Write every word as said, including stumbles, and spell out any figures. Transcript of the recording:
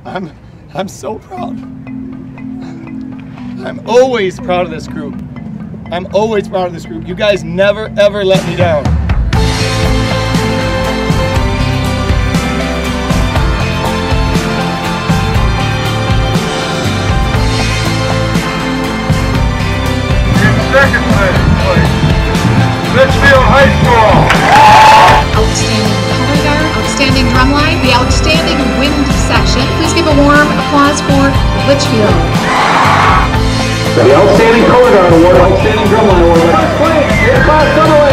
I'm, I'm so proud. I'm always proud of this group. I'm always proud of this group. You guys never, ever let me down. Second place, Litchfield High School. Outstanding color guard, outstanding drumline, the outstanding wind section. Please give a warm applause for Litchfield. The outstanding color guard award, outstanding drumline award. First place,